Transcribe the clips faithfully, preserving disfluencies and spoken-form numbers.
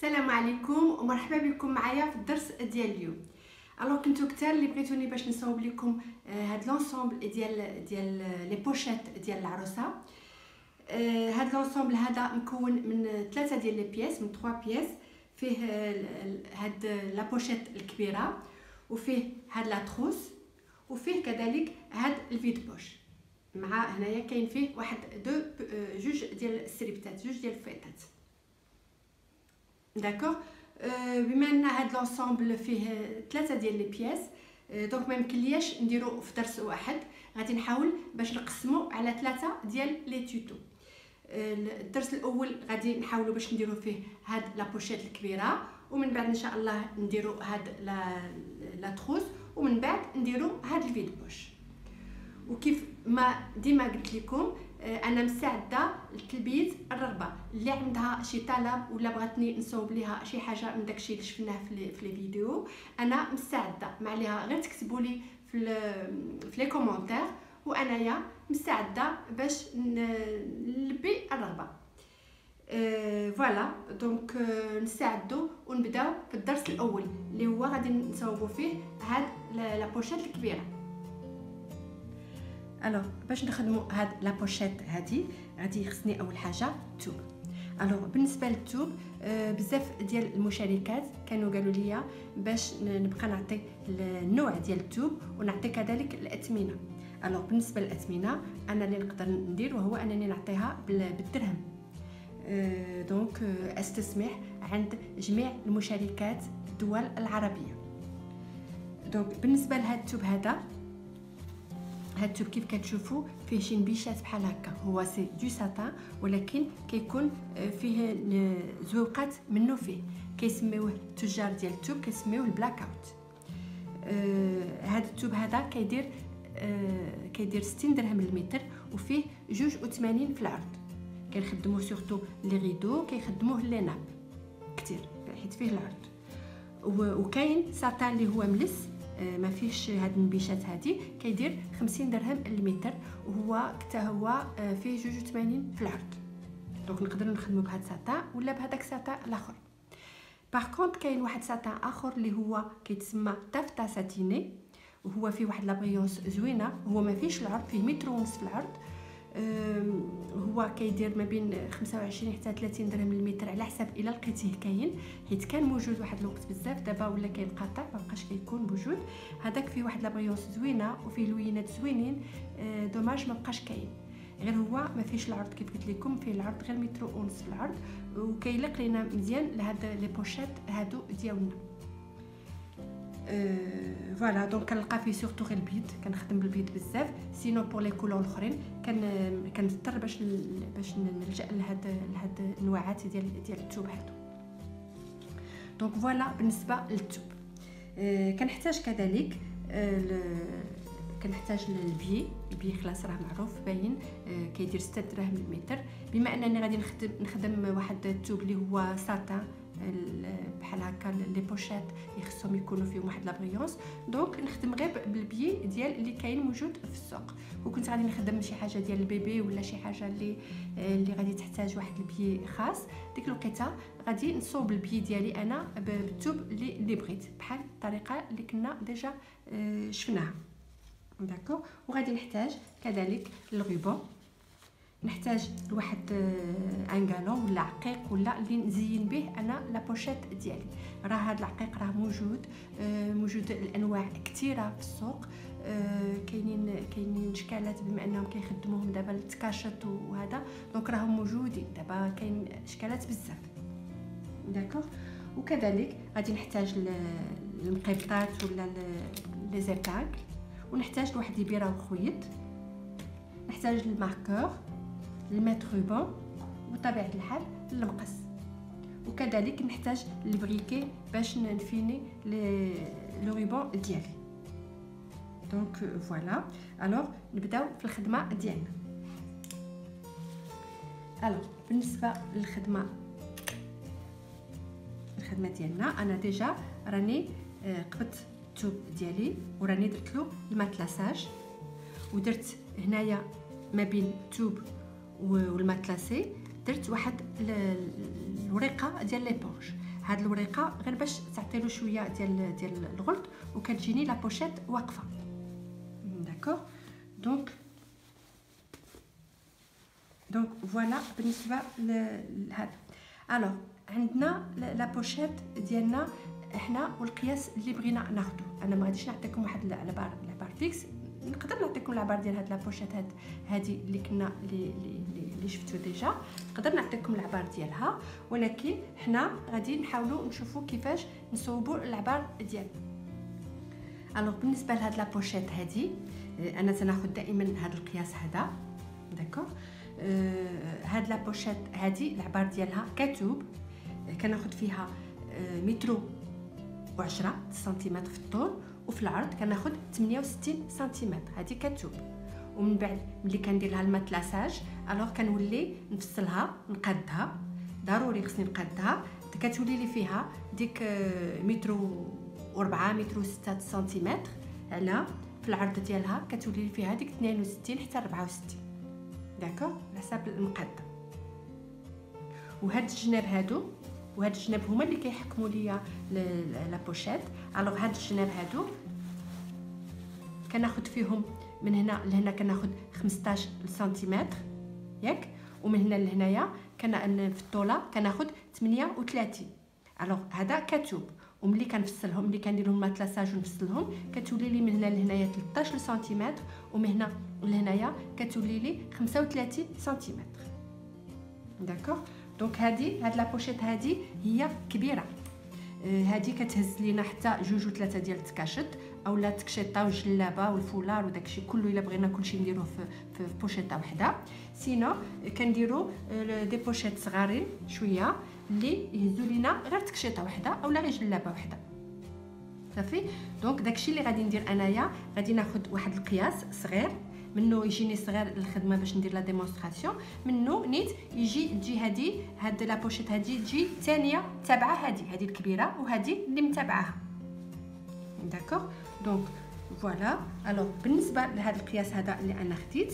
السلام عليكم ومرحبا بكم معايا في الدرس ديال اليوم. الوغ كنتو كتار اللي بغيتوني باش نصاوب لكم هاد لونسومبل ديال ديال لي بوشيت ديال العروسه. هاد لونسومبل هذا مكون من ثلاثه ديال لي بياس، من ثلاثة بياس. فيه هاد لا بوشيت الكبيره، وفيه هاد لا تروس، وفيه كذلك هاد الفيد بوش. مع هنايا كاين فيه واحد دو جوج ديال السريبتات، جوج ديال الفيطات. داكوغ. بما ان هاد لونسومبل فيه ثلاثه ديال لي بياس، دونك ما يمكنلياش نديرو في درس واحد، غادي نحاول باش نقسمو على ثلاثه ديال لي توتو. الدرس الاول غادي نحاولوا باش نديرو فيه هاد لا بوشيت الكبيره، ومن بعد ان شاء الله نديرو هاد لا لا تروس، ومن بعد نديرو هاد الفيد بوش. وكيف ما ديما قلت لكم، انا مستعده لتلبيه الرغبه. اللي عندها شي طلب ولا بغاتني نصوب ليها شي حاجه من داكشي اللي شفناه في في لي فيديو، انا مستعده. ما عليها غير تكتبوا لي في في لي كومونتير، وانايا مستعده باش نلبي الرغبه. أه فوالا. دونك أه نستعدوا ونبداو في الدرس الاول اللي هو غادي نصوبوا فيه هاد لا بوشيت الكبيره. الوغ باش نخدموا هاد لا بوشيت هادي غادي يخصني اول حاجه توب. الوغ بالنسبه للتوب، آه بزاف ديال المشاركات كانوا قالوا لي باش نبقى نعطي النوع ديال التوب ونعطي كذلك الاثمنه. الوغ بالنسبه للاثمنه انا اللي نقدر ندير وهو انني نعطيها بالدرهم. آه دونك آه استسمح عند جميع المشاركات الدول العربيه. دونك بالنسبه لهاد التوب هذا، هاد التوب كيف كتشوفوا فيه شي نبيشات بحال هكا، هو سي دو ساتان ولكن كيكون فيه زويقات منه. فيه كيسميوه التجار ديال التوب كيسميوه البلاك اوت. آه هاد التوب هذا كيدير آه كيدير ستين درهم للمتر، وفيه جوج وثمانين في العرض. كنخدموه سورتو لي غيدو، كيخدموه لي ناب كتير حيت فيه العرض. وكاين ساتان اللي هو ملس ما فيش هاد النبيشات هادي، كيدير خمسين درهم المتر، وهو حتى هو فيه جوج وثمانين في العرض. دونك نقدروا نخدموا بهاد ساتان ولا بهذاك ساتان الاخر. باغ كونط كاين واحد ساتان اخر اللي هو كيتسمى تافتا ساتيني، وهو فيه واحد لابريونس زوينه. هو ما فيش العرض، فيه متر ونص في العرض. هو كيدير ما بين خمسة وعشرين حتى ثلاثين درهم المتر على حسب الى لقيتيه كاين، حيت كان موجود واحد الوقت بزاف، دابا ولا كينقطع ما بقاش كيكون موجود. هذاك فيه واحد لابريونس زوينه وفيه لوينات زوينين. دوماج ما بقاش كاين، غير هو ما فيش العرض. كيف قلت لكم فيه العرض غير متر ونص في العرض، وكيليق لينا مزيان لهاد لي بوشيت هادو ديالنا. أه فوالا. دونك كنلقى فيه سورتو غير البيض، كنخدم بالبيض بزاف. سينو بور لي كولور الاخرين كان كنضطر باش باش نلجا لهاد لهاد النوعات ديال ديال التوب هادو. دونك فوالا بالنسبه للتوب. أه كنحتاج كذلك أه كنحتاج للبي. البي خلاص راه معروف باين، أه كيدير ستة دراهم المتر. بما انني غادي نخدم نخدم واحد التوب اللي هو ساتان بحال هكا، لي بوشيت يخصهم يكونوا فيهم واحد لابريونس، دونك نخدم غير بالبي ديال اللي كاين موجود في السوق. وكنت غادي نخدم شي حاجه ديال البيبي ولا شي حاجه اللي اللي غادي تحتاج واحد البي خاص، ديك الوقيته غادي نصوب البي ديالي انا بالتوب اللي اللي بغيت، بحال الطريقه اللي كنا ديجا شفناها. داكو. وغادي نحتاج كذلك الغيبون، نحتاج لواحد ان غالون ولا عقيق ولا اللي نزين به انا لا بوشيت ديالي. راه هذا العقيق راه موجود موجود الانواع كثيره في السوق. كاينين كاينين اشكالات بما انهم كيخدموهم دابا التكاشط وهذا، دونك راهم موجودين دابا، كاين اشكالات بزاف. داكوغ. وكذلك غادي نحتاج المقيبطات ولا لي زيباك، ونحتاج لواحد البيره وخيط، نحتاج الماركور، المتر روبون، وطبيعه الحال المقص. وكذلك نحتاج البريكي باش نفيني لو روبون ديالي. دونك فوالا. الوغ نبداو في الخدمه ديالنا. الوغ بالنسبه للخدمه الخدمه ديالنا، انا ديجا راني قبضت التوب ديالي وراني درت له الماتلاساج، ودرت هنايا ما بين التوب والماتلاسي درت واحد الورقه ديال ليبونج. هاد الورقه غير باش تعطيلو شويه ديال ديال الغلط وكتجيني لا بوشيت واقفه. داكوغ دونك دونك فوالا بالنسبه لهذا. الوغ عندنا لا بوشيت ديالنا احنا والقياس اللي بغينا ناخذو. انا ما غاديش نعطيكم واحد العبار العبار فيكس، نقدر نعطيكم العبار ديال هاد لا بوشيت هاد هادي اللي كنا اللي اللي شفتو ديجا، نقدر نعطيكم العبار ديالها، ولكن حنا غادي نحاولوا نشوفوا كيفاش نصوبوا العبار ديالنا. الوغ بالنسبه لهاد لا بوشيت هادي انا تناخذ دائما هاد القياس هذا. داكوغ آه هاد لا بوشيت هادي العبار ديالها كتوب، كناخذ فيها آه مترو وعشرة سنتيمتر في الطول، وفي العرض كناخذ ثمانية وستين سنتيمتر. هذه كتوب. ومن بعد ملي كندير لها الماتلاساج الوغ كنولي نفصلها نقادها، ضروري خصني نقادها، كتولي لي فيها ديك مترو وربعة مترو ستة سنتيمتر، على في العرض ديالها كتولي لي فيها ديك اثنين وستين حتى أربعة وستين. داكوغ على حساب المقاده. وهاد الجناب هادو وهاد الجناب هما اللي كيحكموا ليا لا بوشيت. الوغ هاد الجناب هادو كناخذ فيهم من هنا لهنا كناخذ خمسطاش سنتيمتر ياك، ومن هنا لهنايا كان في الطوله كناخذ ثمانية وثلاثين. الوغ هذا كتوب، وملي كنفصلهم ملي كندير لهم ماتلاساج ونفصلهم كتولي لي من هنا لهنايا ثلاثطاش سنتيمتر، ومن هنا لهنايا كتولي لي خمسة وثلاثين سنتيمتر. داكوغ دونك هادي هاد لا بوشيت هادي هي كبيره. آه هادي كتهز لينا حتى جوج وثلاثه ديال التكاشط اولا التكشيطه والجلابه والفولار وداكشي كله الا بغينا كلشي نديروه في في بوشيطه وحده. سينو كنديروا آه دي بوشيت صغارين شويه اللي يهزوا لينا غير تكشيطه وحده اولا غير جلابه وحده صافي. دونك داكشي اللي غادي ندير انايا، غادي ناخذ واحد القياس صغير منه يجيني صغير الخدمه باش ندير لا ديمونستراسيون، منه نيت يجي تجي هادي هاد لا بوشيت هادي تجي ثانيه تابعه هادي هادي الكبيره وهادي اللي متابعاها. داكوغ دونك فوالا. الوغ بالنسبه لهذا القياس هذا اللي انا خديت،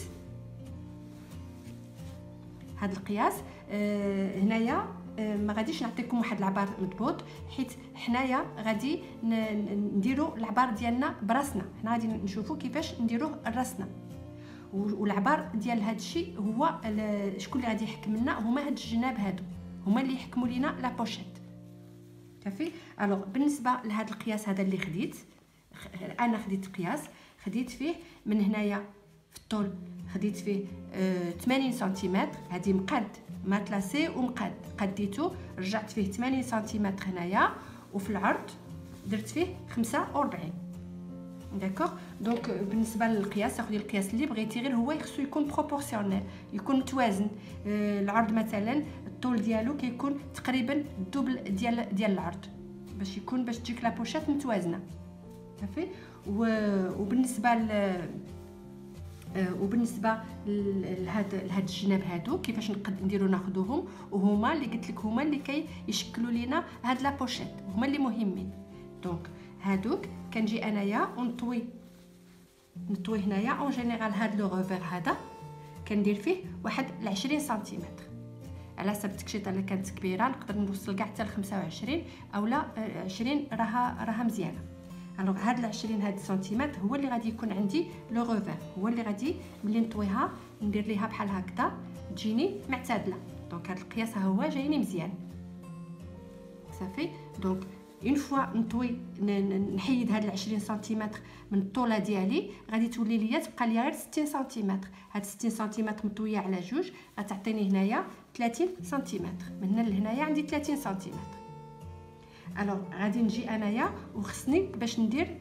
هذا القياس آه هنايا آه ما غاديش نعطيكم واحد العبار مضبوط، حيت حنايا غادي نديروا العبار ديالنا براسنا، حنا غادي نشوفوا كيفاش نديروه راسنا. والعبار ديال هذا الشيء هو شكون اللي غادي يحكم لنا، هما هاد الجناب هادو هما اللي يحكموا لينا لا بوشيت صافي. الوغ بالنسبه لهذا القياس هذا اللي خديت انا، خديت قياس خديت فيه من هنايا في الطول خديت فيه آه ثمانين سنتيمتر، هذه مقاد ماتلاسي ومقاد، قديته رجعت فيه ثمانين سنتيمتر هنايا، وفي العرض درت فيه خمسة وأربعين. داكوغ دونك بالنسبه للقياس تاخذي القياس اللي بغيتي، غير هو خصو يكون بروبورسيونيل يكون متوازن. آه العرض مثلا الطول ديالو كيكون تقريبا الدوبل ديال ديال العرض باش يكون باش تجيك لا بوشيت متوازنه صافي. وبالنسبه ل آه وبالنسبه لهاد لهاد الجناب هادو كيفاش نقد نديرو ناخذوهم، وهما اللي قلت لك هما اللي كيشكلوا لينا هاد لا بوشيت، هما اللي مهمين. دونك هادوك كنجي انايا ونطوي نطوي هنايا اون جينيرال هاد لو روفير هذا كندير فيه واحد عشرين سنتيمتر، على حسب التكشيطه اللي كانت كبيره نقدر نوصل كاع حتى ل خمسة وعشرين اولا عشرين راها راها مزيانه. الوغ هاد ل عشرين هاد سنتيمتر هو اللي غادي يكون عندي لو روفير، هو اللي غادي ملي نطويها ندير ليها بحال هكذا تجيني معتدله. دونك هاد القياس ها هو جايني مزيان صافي. دونك اون فوا نطوي نحيد هاد عشرين سنتيمتر من الطوله ديالي غادي تولي ليا تبقى ليا غير ستين سنتيمتر. هاد ستين سنتيمتر مطويه على جوج غتعطيني هنايا ثلاثين سنتيمتر، من هنا لهنايا عندي ثلاثين سنتيمتر. الوغ غادي نجي انايا وخصني باش ندير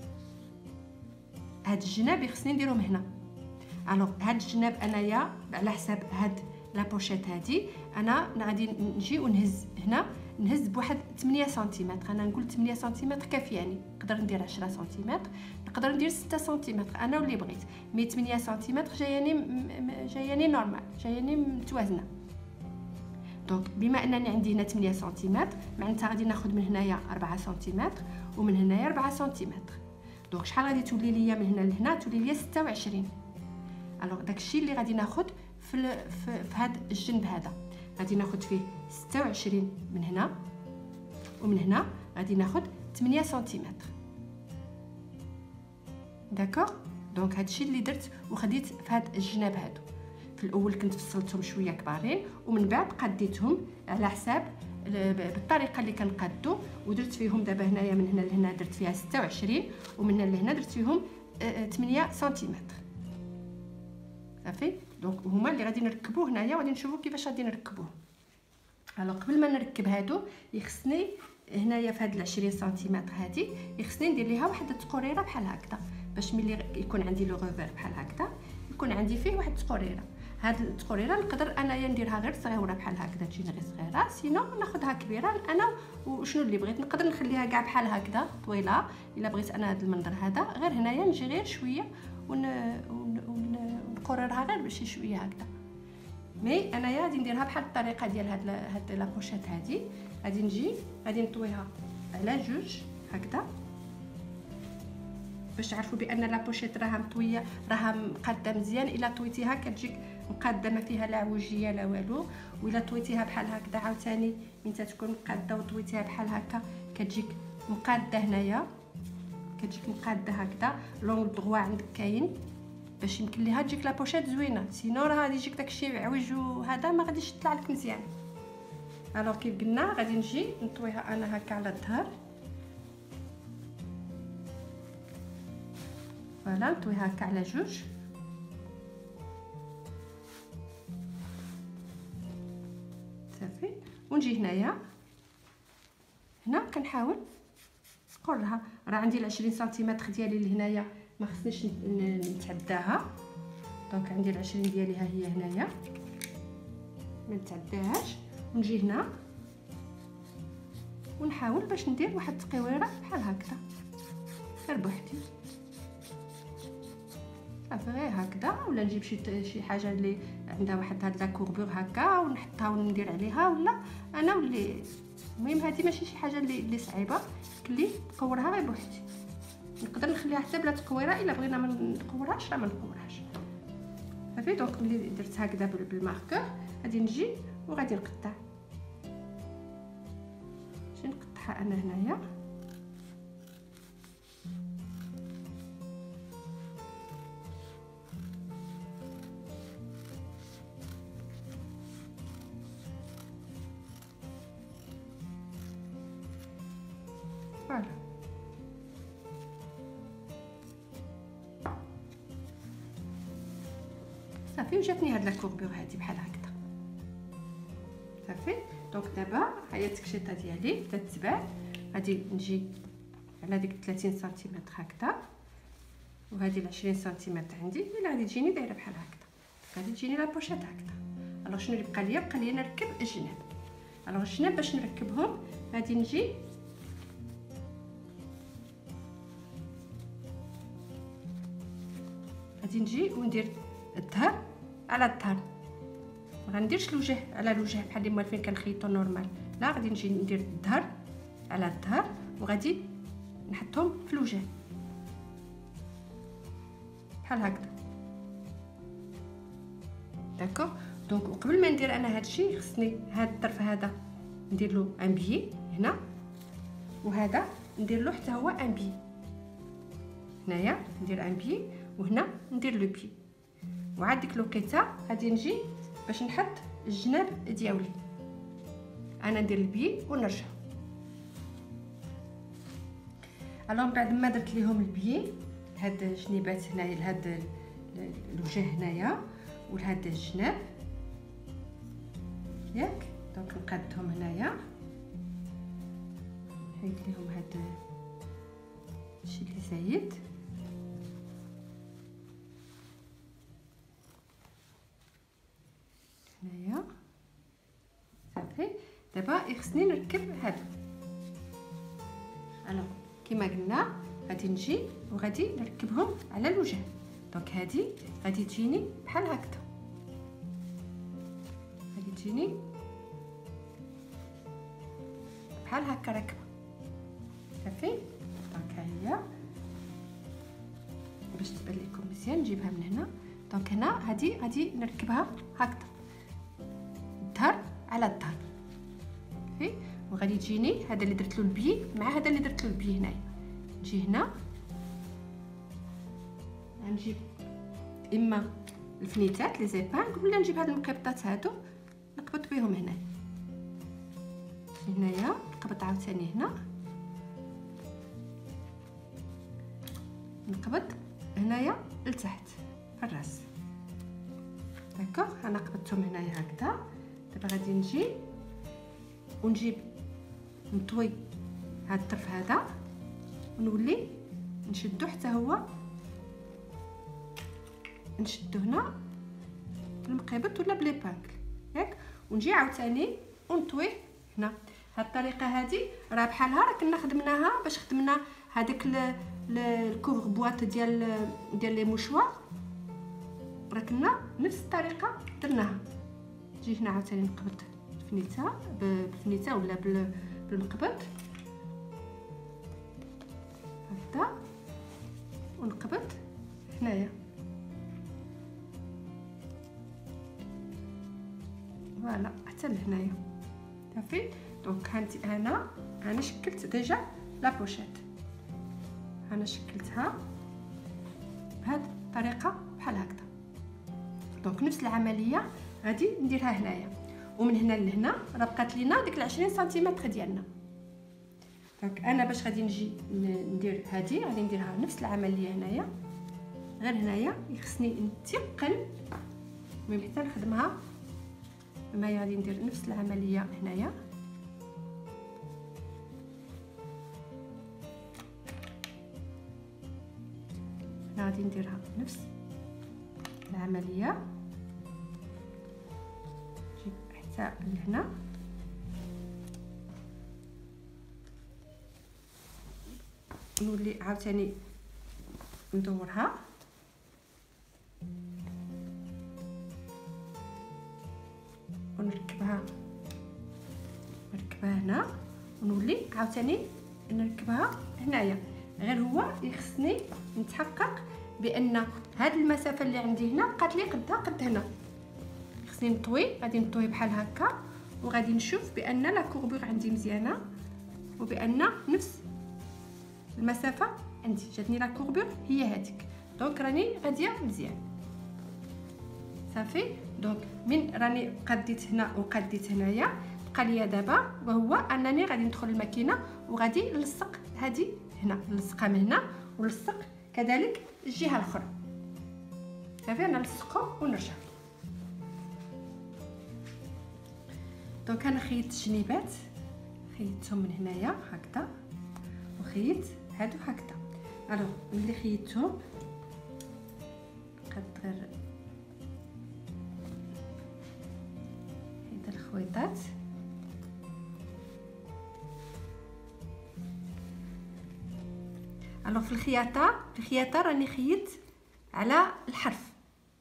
هاد الجناب خصني نديرهم هنا. الوغ هاد الجناب انايا على حساب هاد لا بوشيت هادي انا غادي نجي ونهز هنا نهز بواحد ثمانية سنتيمتر. انا نقول ثمانية سنتيمتر كافياني، نقدر ندير عشرة سنتيمتر، نقدر ندير ستة سنتيمتر، انا واللي بغيت. مي ثمانية سنتيمتر جاياني جاياني نورمال جاياني متوازنه. دونك بما انني عندي هنا ثمانية سنتيمتر معناتها غادي ناخذ من هنايا أربعة سنتيمتر ومن هنايا أربعة سنتيمتر. دونك شحال غادي تولي ليا من هنا لهنا؟ تولي ليا ستة وعشرين. الوغ داكشي اللي غادي ناخذ في في, في هذا الجنب هذا غادي ناخذ فيه ستة وعشرين من هنا ومن هنا غادي ناخذ ثمانية سنتيمتر. داكوغ. دونك هادشي اللي درت وخديت في هاد الجناب هادو. في الاول كنت فصلتهم شويه كبارين ومن بعد قديتهم على حساب بالطريقه اللي كنقادو ودرت فيهم دابا هنايا من هنا لهنا درت فيها ستة وعشرين ومن هنا لهنا درت فيهم ثمانية سنتيمتر. صافي. دونك هما اللي غادي نركبوه هنايا وغادي نشوفوا كيفاش غادي نركبوه. الو قبل ما نركب هادو يخصني هنايا في هاد عشرين سنتيمتر هادي يخصني ندير ليها واحد التقريره بحال هكذا باش ملي يكون عندي لو غوفر بحال هكذا يكون عندي فيه واحد التقريره. هاد التقريره نقدر انايا نديرها غير صغيره بحال هكذا تجيني غير صغيره، سينو ناخذها كبيره انا وشنو اللي بغيت نقدر نخليها كاع بحال هكذا طويله. الا بغيت انا هاد المنظر هذا غير هنايا نجي غير شويه ون ونقررها غير شي شويه هكذا. مي انايا غادي نديرها بحال الطريقه ديال هاد هاد لابوشيت هادي. غادي نجي غادي نطويها على جوج هكذا باش تعرفوا بان لابوشيت راها مطويه راها مقاده مزيان. الا طويتيها كتجيك مقاده ما فيها لا عوجيه لا والو، وإلا طويتيها بحال هكذا عاوتاني من تكون مقاده وطويتيها بحال هكا كتجيك مقاده هنايا كتجيك مقاده هكذا. لونغ دغوا عندك كاين باش يمكن ليها تجيك لابوشيت زوينه، سينو راه غادي يجيك داكشي عوج وهذا ما غاديش يطلع لك مزيان. الوغ كيف قلنا غادي نجي نطويها انا هكا على الظهر. فوالا نطويها هكا على جوج. صافي. ونجي هنايا هنا كنحاول نقرها. راه عندي العشرين سنتيمتر ديالي لهنايا ما خصنيش نتعداها. دونك عندي العشرين ديالي ها هي هنايا ما نتعداهاش. ونجي هنا ونحاول باش ندير واحد التقويره بحال هكذا غير بوحدي. صافي غير هكذا. ولا نجيب شي شي حاجه اللي عندها واحد هاد لا كوربور هكا ونحطها وندير عليها ولا انا واللي. المهم هذه ماشي شي حاجه اللي اللي صعيبه كلي نقورها غير بوحدي. نقدر نخليها حتى بلا تقويره الا بغينا ما نقورهاش راه ما نقورهاش. صافي. دونك ملي درت هكذا بالماركور غادي نجي وغادي نقطع. نجي نقطعها انا هنايا. فوالا. صافي. وجاتني هاد لا كوربور هادي بحال هكذا. صافي. دونك دابا هي التكشيطه ديالي بدات تبان. غادي نجي على ديك ثلاثين سنتيمتر هكذا وهذه عشرين سنتيمتر عندي اللي غادي تجيني دايره بحال هكذا. غادي تجيني لابوشيت هكذا. الوغ شنو اللي بقى ليا؟ بقى ليا نركب الجناب. الوغ الجناب باش نركبهم غادي نجي غادي نجي وندير الظهر على الظهر. ما غنديرش الوجه على الوجه بحال اللي موالفين كنخيطو نورمال، لا غادي نجي ندير الظهر على الظهر وغادي نحطهم في الوجه بحال هكذا. داكوغ. دونك قبل ما ندير انا هادشي خصني هاد الطرف هذا ندير له ان بيي هنا وهذا ندير له حتى هو ان بيي. هنايا ندير ان بيي وهنا ندير لو بيي. وعاد ديك الوقيته غادي نجي باش نحط الجناب ديالي. انا ندير البيي ونرجع. الو من بعد ما درت ليهم البيي هاد الجنيبات هنايا لهاد الوجه هنايا ولهاد الجناب ياك. دونك نقادهم هنايا نحيد ليهم هاد الشيء اللي زايد. هنايا صافي. دابا يخصني نركب هذا. الو كما قلنا غادي نجي وغادي نركبهم على الوجه. دونك هذه غادي تجيني بحال هكذا، غادي تجيني بحال هكا راكبه. صافي. دونك ها هي باش تبان لكم مزيان نجيبها من هنا. دونك هنا هذه غادي نركبها هكذا الظهر على الظهر. صافي. وغادي تجيني هذا اللي درت له البي مع هذا اللي درت له البي هنايا. نجي هنا غنجيب اما الفنيتات لي زيبانغ ولا نجيب هاد المقبطات هادو نقبط بهم هنا هنايا، نقبط عاوتاني هنا، نقبط هنايا لتحت في الراس. داكوغ انا قبضتهم هنايا هكذا. دابا غادي نجي ونجيب نطوي هاد الطرف هذا ونولي نشدو حتى هو، نشدو هنا بالمقبط ولا بليبانكل ياك، ونجي عاوتاني ونطويه هنا. هاد الطريقه هادي راه بحالها راه كنا خدمناها باش خدمنا هذاك الكوفر بواط ديال ديال لي موشوار، راه كنا نفس الطريقه درناها. نجي هنا عاوتاني نقبط الفنيته بالفنيته ولا بالمقبط هكذا، ونقبط هنايا فوالا حتى لهنايا صافي. دونك هانتي انا انا شكلت ديجا لا بوشيت، انا شكلتها بهاد الطريقه بحال هكذا. دونك نفس العمليه غادي نديرها هنايا، ومن هنا لهنا راه بقات لينا ديك العشرين سنتيمتر ديالنا. دونك انا باش غادي نجي ندير هادي غادي نديرها نفس العمليه هنايا، غير هنايا يخصني نتيقن المهم حتى نخدمها. هنايا غادي ندير نفس العمليه هنايا، هنا غادي نديرها نفس العمليه، نجيب حتى لهنا نولي عاوتاني ندورها ونركبها نركبها هنا، ونولي عاوتاني نركبها هنايا. غير هو يخصني نتحقق بان هاد المسافه اللي عندي هنا بقات لي قدها قد هنا، خصني نطوي. غادي نطوي بحال هكا وغادي نشوف بان لا كوربور عندي مزيانه وبان نفس المسافه عندي جاتني لا كوربور هي هذيك. دونك راني غاديه مزيان صافي. دونك من راني قديت هنا وقديت هنايا بقى ليا دابا وهو انني غادي ندخل الماكينه وغادي نلصق هذه هنا، نلصقها من هنا ونلصق كذلك الجهه الاخرى صافي. انا نلصقهم ونرجع. دونك انا خيطت الجنيبات، خيطتهم من هنايا هكذا وخيط هادو هكذا. الوغ ملي خيطتهم قد غير هاد الخويطات الوغ في الخياطه في الخياطه راني خيط على الحرف.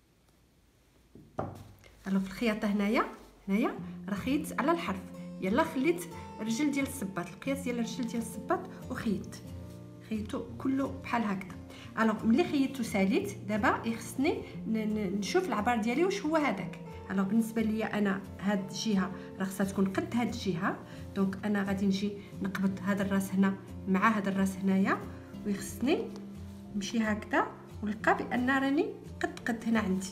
الوغ في الخياطه هنايا هنايا راه خيط على الحرف، يلا خليت الرجل ديال الصباط القياس ديال الرجل ديال الصباط وخيط خيطو كله بحال هكذا. الوغ ملي خيطتو ساليت دابا يخصني نشوف العبار ديالي واش هو هذاك. الوغ بالنسبه ليا انا هاد الجهه راه خصها تكون قد هاد الجهه، دونك انا غادي نجي نقبض هذا الراس هنا مع هذا الراس هنايا ويخصني نمشي هكذا ونلقى بان راني قد قد هنا عندي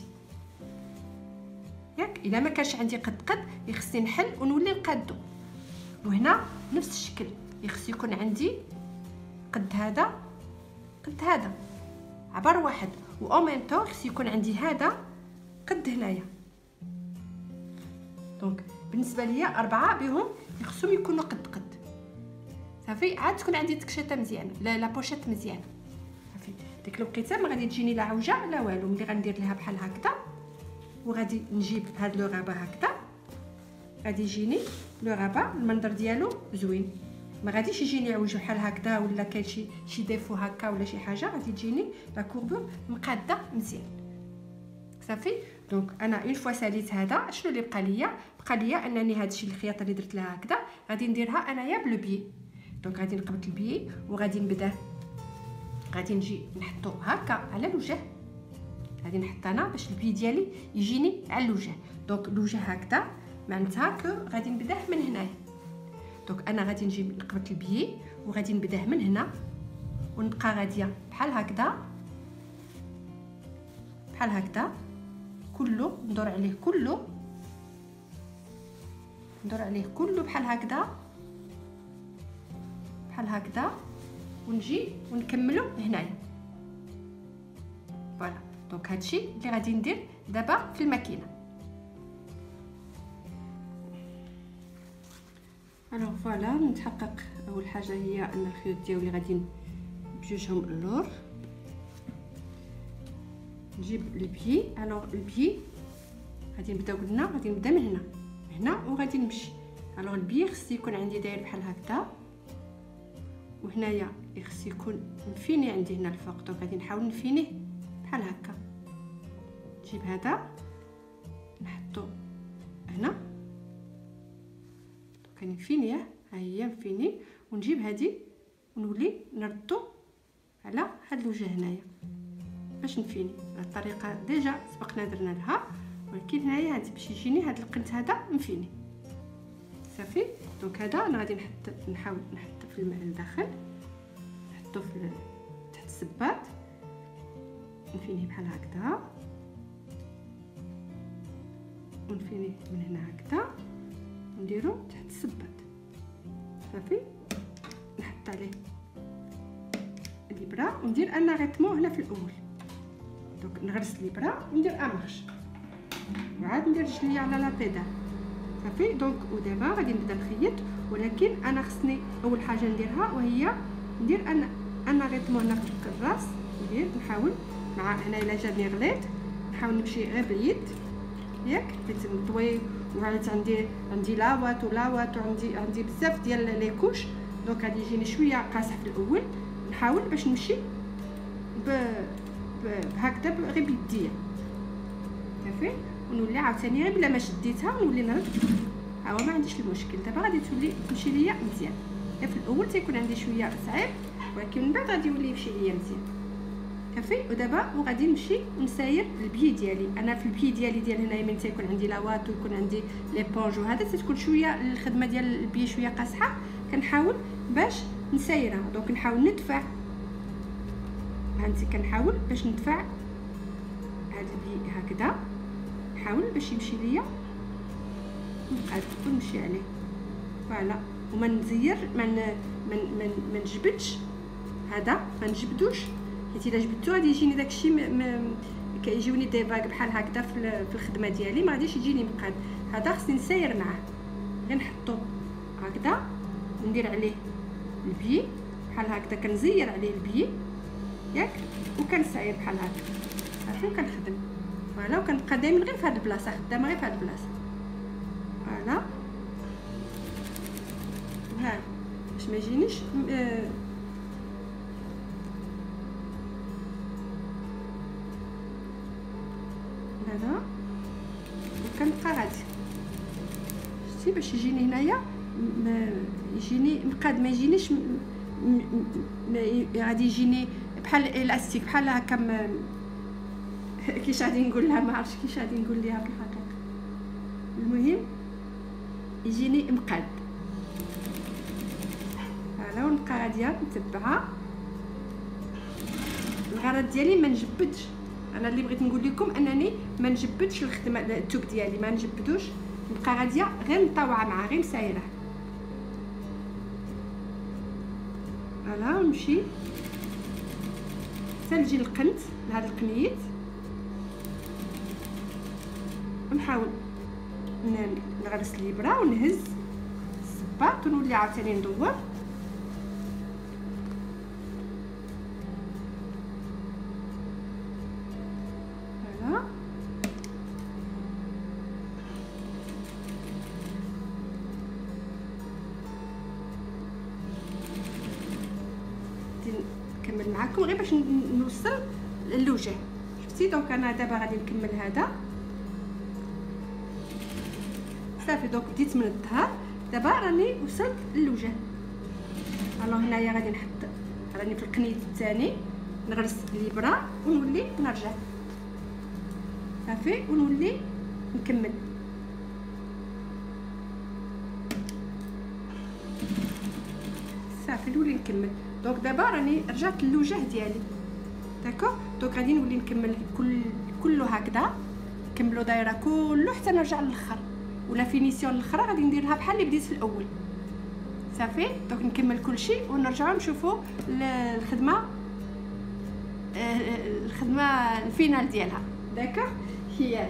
ياك. الا ما كانش عندي قد قد يخصني نحل ونولي نقادو. وهنا نفس الشكل يخص يكون عندي قد هذا قد هذا عبر واحد، و او ميم طون خص يكون عندي هذا قد هنايا. دونك بالنسبه ليا اربعه بهم يخصهم يكونوا قد قد صافي. عاد تكون عندي تكشيطه مزيانه لا لا بوشيت مزيانه صافي. ديك الوقيته ما غادي تجيني لا عوجه لا والو. ملي غندير لها بحال هكذا وغادي نجيب هاد لو غابه هكذا غادي يجيني لو غابه المنظر ديالو زوين، ما غاديش يجيني عوج بحال هكذا ولا كاين شي شي ديفو هكا ولا شي حاجه. غادي تجيني لا كوربور مقاده مزيان صافي. دونك انا اون فوا ساليت هذا شنو اللي بقى ليا؟ بقى ليا انني هذا الشيء الخياطه اللي درت لها هكذا غادي نديرها انايا بلو بي. دونك غادي نقبط البي وغادي نبدا غادي نجي نحطو هكا على الوجه، غادي نحط انا باش البي ديالي يجيني على الوجه. دونك الوجه هكذا معناتها كو غادي نبداه من هنايا. دونك انا غادي نجيب نقبة البيي وغادي نبداه من هنا ونبقى غاديه بحال هكذا بحال هكذا كله، ندور عليه كله ندور عليه كله بحال هكذا بحال هكذا ونجي ونكملو هنايا. فوالا دونك هادشي اللي غادي ندير دابا في الماكينه. الوغ فوالا نتحقق اول حاجه هي ان الخيوط ديالي غادي بجوجهم اللور. نجيب البي. الوغ البي غادي نبداو قلنا غادي نبدا من هنا هنا وغادي نمشي. الوغ البي خص يكون عندي داير بحال هكذا، وهنايا خص يكون مفيني عندي هنا الفوق. دونك غادي نحاول نفينيه بحال هكا. نجيب هذا نحطو هنا، دونك نفينيه ها هي مفيني، ونجيب هذه ونولي نردو على هاد الوجه هنايا باش نفيني. الطريقه ديجا سبقنا درنا لها، ولكن هنايا غادي باش يجيني هاد القنت هذا مفيني صافي. دونك هذا انا غادي نحط نحاول نحط في الماء لداخل، نحطو في تحت السباط، نفينيه بحال هكذا ونفينيه من هنا هكذا ونديرو تحت السباط صافي. نحط عليه الابره وندير انا ريتمو هنا في الاول. دونك نغرس الابره وندير امارش وعاد ندير رجليا على لا بيدال صافي. دونك ودابا غادي نبدا نخيط، ولكن انا خصني اول حاجه نديرها وهي ندير انا انا ريتمو هنا في الراس. ندير نحاول مع هنا الا جاني غليظ نحاول نمشي غير باليد ياك حيت نطوي، وعاد عندي عندي لاوات ولاوات وعندي عندي بزاف ديال لي كوش. دونك غادي يجيني شويه قاصح في الاول، نحاول باش نمشي ب بهكذا غير بيديا صافي، ونولي عاوتاني غير بلا ما شديتها ونولي نرد. ها هو ما عنديش المشكل. دابا غادي تولي تمشي ليا مزيان. في الاول تيكون عندي شويه صعيب، ولكن من بعد غادي يولي يمشي ليا مزيان صافي. ودابا وغادي نمشي ونساير البي ديالي. انا في البي ديالي ديال هنايا من تيكون عندي لاوات ويكون عندي لي بونج وهذا تتكون شويه الخدمه ديال البي شويه قاصحه، كنحاول باش نسايرها. دونك نحاول ندفع هانتي، كنحاول باش ندفع هذا البي هكذا، نحاول باش يمشي ليا نقاد ونمشي عليه فوالا. وما نزير ما من من ما نجبدش هذا، ما نجبدوش حيت الا جبدتو غادي يجيني داكشي كيجيوني دي فاك بحال هكذا في الخدمه ديالي، ما غاديش يجيني مقاد. هذا خصني نساير معاه، غير نحطو هكذا وندير عليه البي بحال هكذا، كنزير عليه البي ياك وكنساير بحال هكا صافي وكنخدم فوالا. وكنبقى دائما غير في هاد البلاصه خدامه غير في هاد البلاصه فوالا. ها باش ما يجينيش آه هذا وكنبقى غادي شتي باش يجيني هنايا ما يجيني مقاد، ما يجينيش غادي يجيني بحال الاستيك بحال هكا كيش غادي نقول لها، ما عرفتش كيش غادي نقول ليها في الحقيقه. المهم يجيني مقاد فوالا. ونبقى غاديه نتبعها. الغرض ديالي ما نجبدش، انا اللي بغيت نقول لكم انني ما نجبدش الخدمه التوب ديالي، ما نجبدوش، نبقى غاديه غير مطاوعه معاه غير مسايره فوالا. ونمشي حتى نجي القنت لهذا القنيت، ونحاول نغرس الابره ونهز السباط ونولي عاوتاني ندور فوالا. نكمل معكم غير باش نوصل للوجه شفتي. دونك انا دابا غادي نكمل هذا صافي. دونك بديت من الظهر، دابا راني وصلت للوجه. الو هنايا غادي نحط راني في القنيت الثاني، نغرس الابره ونولي نرجع صافي ونولي نكمل نولي نكمل. دونك دابا راني رجعت للوجه ديالي داكوغ. دونك غادي نولي نكمل كل كله هكذا، نكملو دايره كله حتى نرجع للاخر، ولا فينيسيون الاخرى غادي ندير لها بحال اللي بديت في الاول صافي. دونك نكمل كلشي ونرجعو نشوفو الخدمه الخدمه الفينال ديالها داكوغ. هي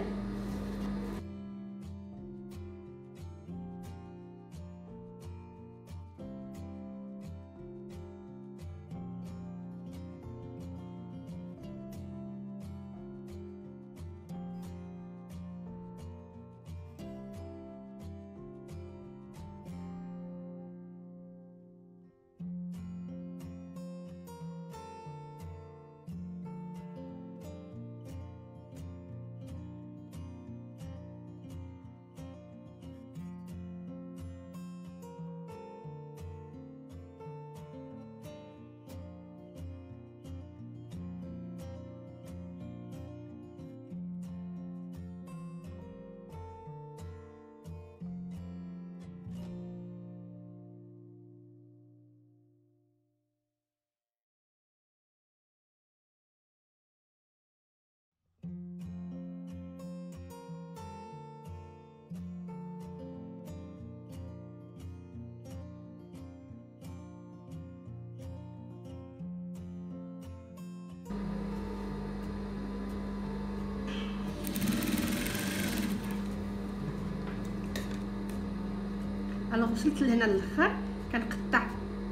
الوغ وصلت لهنا للاخر. كنقطع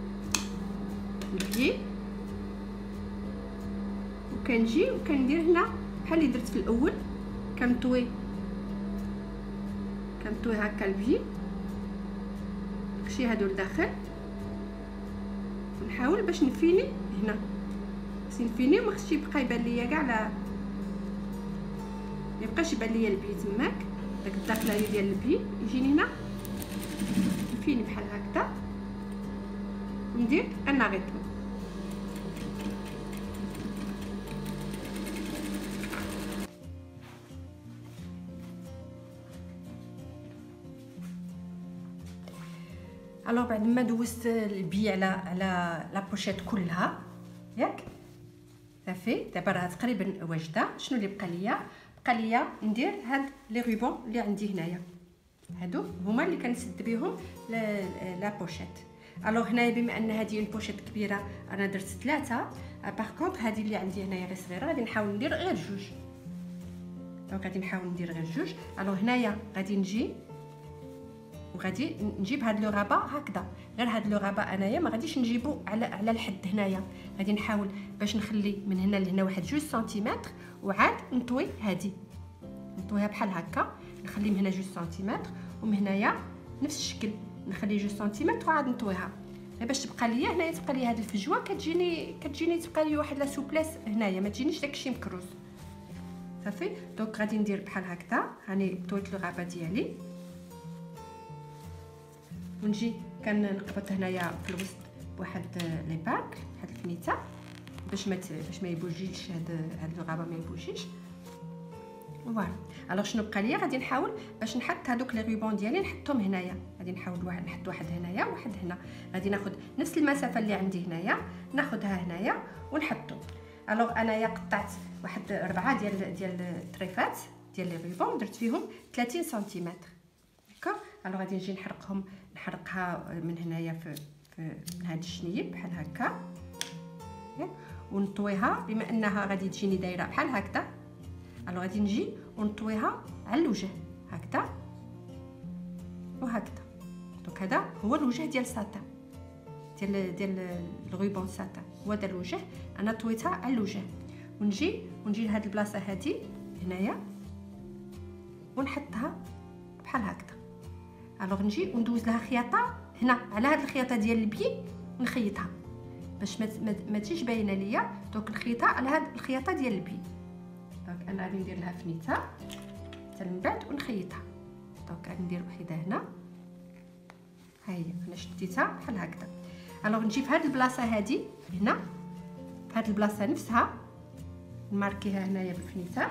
البي وكنجي وكندير هنا بحال اللي درت في الاول، كنطوي كنطوي هكا البي، نخشي هادو لداخل ونحاول باش نفيني هنا. خصني نفيني وما خصش يبقى يبان ليا كاع لا ما يبقاش يبان ليا البي تماك، داك الداخله ديال البي يجيني هنا نفيني بحال هكذا وندير انا غيطم. الوغ بعد ما دوزت البي على على لابوشيت كلها ياك صافي. دابا راه تقريبا واجده. شنو اللي بقى ليا؟ بقى ليا ندير هاد لي ريبون اللي عندي هنايا، هادو هما اللي كنسد بهم لابوشيت. الوغ هنايا بما ان هذه البوشيت كبيره انا درت ثلاثه، باغ كونطخ هذه اللي عندي هنايا غير صغيره، غادي نحاول ندير غير جوج. دونك غادي نحاول ندير غير جوج. الوغ هنايا غادي نجي وغادي نجيب هاد لو رابا هكذا، غير هاد لو رابا انايا ما غاديش نجيبو على على الحد هنايا، غادي نحاول باش نخلي من هنا لهنا واحد جوج سنتيمتر، وعاد نطوي هادي نطويها بحال هكا، نخلي من هنا جوج سنتيمتر ومن هنايا نفس الشكل نخلي جوج سنتيمتر وعاد نطويها، غير باش تبقى ليا هنايا تبقى ليا هاد الفجوه كتجيني كتجيني تبقى لي واحد لا سوبليس هنايا، ما تجينيش داكشي مكروس صافي. دونك غادي ندير بحال هكذا. هاني طويت لو غابه ديالي ونجي كنقبط هنايا في الوسط بواحد لي باك بواحد الكميته باش ما باش ما يبوجيش هاد هاد لو غابه ما يبوجيش فوالا. الوغ شنو بقى ليا؟ غادي نحاول باش نحط هادوك لي ريبون ديالي نحطهم هنايا، غادي نحاول واحد نحط واحد هنايا وواحد هنا، غادي ناخذ نفس المسافه اللي عندي هنايا ناخذها هنايا ونحطو. الوغ انايا قطعت واحد ربعه ديال ديال الطريفات ديال لي ريبون درت فيهم ثلاثين سنتيمتر داكوغ. الوغ غادي نجي نحرقهم نحرقها من هنايا في, في من هاد الشنيب بحال هكا ونطويها بما انها غادي تجيني دايره بحال هكذا. الوغ غادي نجي ونطويها على الوجه هكذا وهكذا. دونك هذا هو الوجه ديال الساتان ديال ديال الغيبون ساتان، هو هذا الوجه انا طويتها على الوجه. ونجي ونجي لهاد البلاصه هذه هنايا ونحطها بحال هكذا. الوغ نجي وندوز لها خياطه هنا على هاد الخياطه ديال البي ونخيطها باش ما ما تجيش باينه ليا. دونك نخيطها على هاد الخياطه ديال البي. دونك انا غادي ندير لها فنيته حتى من بعد ونخيطها. دونك غادي ندير وحده هنا ها هي انا شديتها بحال هكذا. الوغ نجي في هاد البلاصه هادي هنا في هاد البلاصه نفسها نماركيها هنايا بالفنيته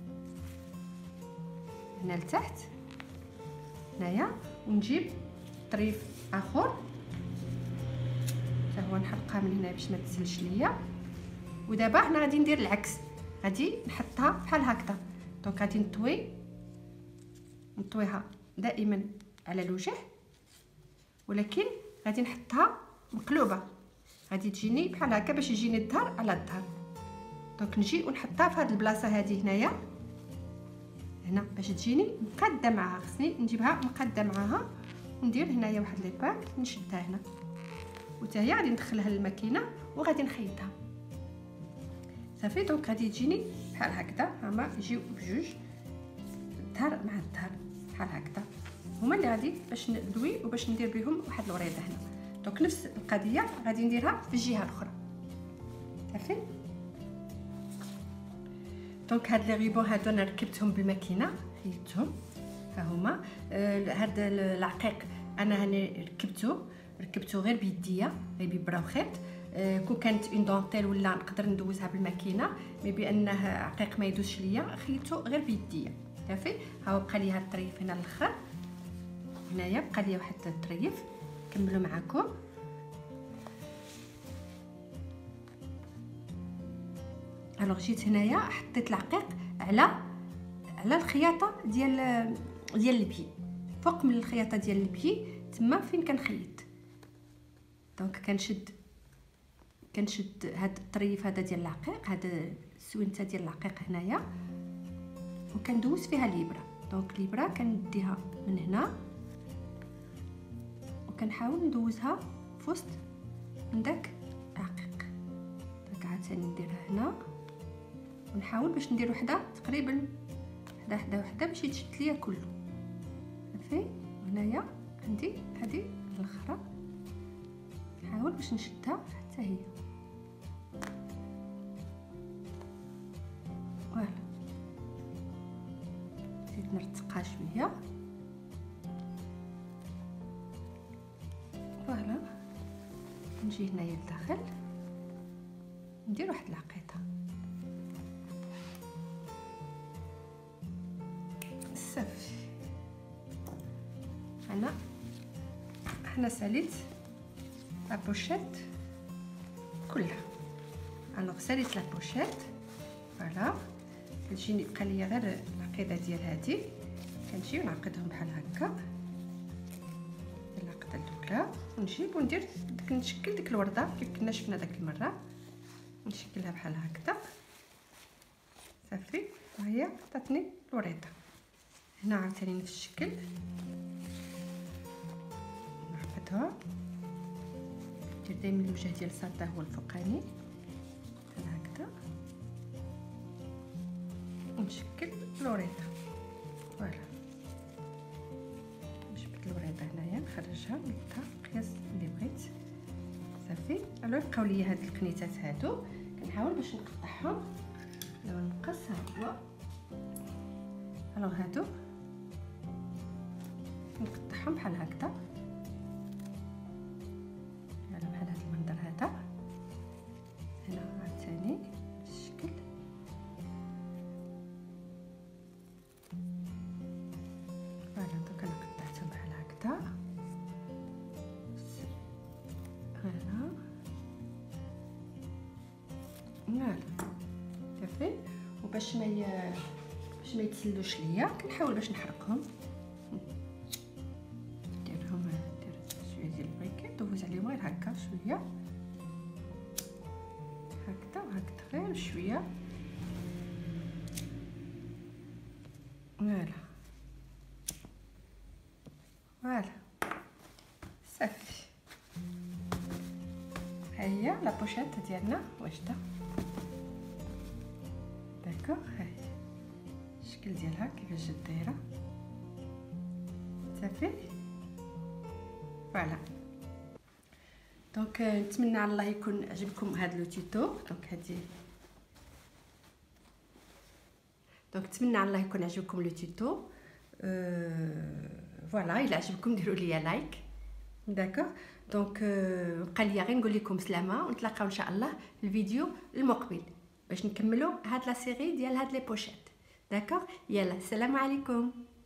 هنا لتحت هنايا، ونجيب طريف اخر حتى هو نحرقها من هنا باش ما تسلش ليا. ودابا حنا غادي ندير العكس، غادي نحطها بحال هكذا. دونك غادي نطوي نطويها دائما على الوجه، ولكن غادي نحطها مقلوبه، غادي تجيني بحال هكا باش يجيني الظهر على الظهر. دونك نجي ونحطها في هذه البلاصه هذه هنايا هنا باش تجيني مقاده معها. خصني نجيبها مقاده معها وندير هنايا واحد ليباك نشدها هنا، وتا هي غادي ندخلها للماكينه وغادي نخيطها صافي. دونك غادي تجيني بحال هكذا، هما يجيو بجوج الظهر مع الظهر بحال هكذا، هما اللي غادي باش ندوي وباش ندير بهم واحد الوريده هنا. دونك نفس القضيه غادي نديرها في الجهه الاخرى صافي. دونك هاد لي غيبون هادو انا ركبتهم بالماكينه، خيطتهم ها هما. آه هاد العقيق انا هاني ركبته ركبته غير بيديا، غير ببرا وخيط. آه كون كانت اون دونتيل ولا نقدر ندوزها بالماكينه، مي بانه عقيق ما يدوزش ليا خيطته غير بيديا صافي. ها بقى لي هاد الطريف هنا الاخر، هنايا بقى لي واحد الطريف نكملوا معكم. الوغ جيت هنايا حطيت العقيق على على الخياطه ديال ديال البي، فوق من الخياطه ديال البي تما فين كنخيط. دونك كنشد كنشد هاد الطريف هذا ديال العقيق، هاد السوينته ديال العقيق هنايا، وكندوز فيها الابره. دونك الابره كنديها من هنا وكنحاول ندوزها في وسط من داك العقيق. دونك عاوتاني نديرها هنا ونحاول باش ندير وحده تقريبا وحده وحده وحده باش يتشد ليا كله صافي. هنايا عندي هذه الاخرى، نحاول باش نشدها حتى هي فوالا. نزيد نرتقها شويه فوالا. نجي هنايا لداخل ندير واحد العقيده صافي. انا انا ساليت لابوشيت كلها، انا ساليت لابوشيت فوالا. كتجيني بقى ليا غير العقيده ديال هادي، كنجي ونعقدهم بحال هكا العقده الاولى، ونجيب وندير ديك نشكل ديك الورده كيف كنا شفنا داك المره، نشكلها بحال هكذا صافي. وهي عطاتني الوريده هنا عاوتاني نفس الشكل، نعقدها ندير دايما الوجه ديال الساطا هو الفوقاني بحال هكذا، ونشكل الوريده فوالا. نجبد الوريده هنايا نخرجها نحطها القياس اللي بغيت صافي. الو بقاو لي هاد القنيتات هادو كنحاول باش نقطعهم. لو المقص ها هو، الو هادو نقطعهم بحال هكذا على بحال هذا المنظر هذا. هنا عاوتاني الشكل فوالا. دوك انا قطعتهم بحال هكذا هنا فوالا صافي. وباش ما ي... باش ما يتسلوش ليا كنحاول باش نحرقهم، نديرهم ندير شويه ديال البريكيط ندوز عليهم غير هكا شويه هكذا وهكذا غير شويه فوالا فوالا صافي. ها هي لابوشيط ديالنا واجده داكوغ. ها هي الشكل ديالها كيفاش جات دايره صافي فوالا. دونك نتمنى على الله يكون عجبكم هذا لو تيتو. دونك هادي دونك نتمنى على الله يكون عجبكم لو تيتو. أه... فوالا الا عجبكم ديروا لي لايك داكوغ. دونك بقى ليا غير نقول لكم سلامه، ونتلاقاو ان شاء الله في الفيديو المقبل باش نكملوا هاد لا سيري ديال هاد لي بوشيت داكوغ. يلا السلام عليكم.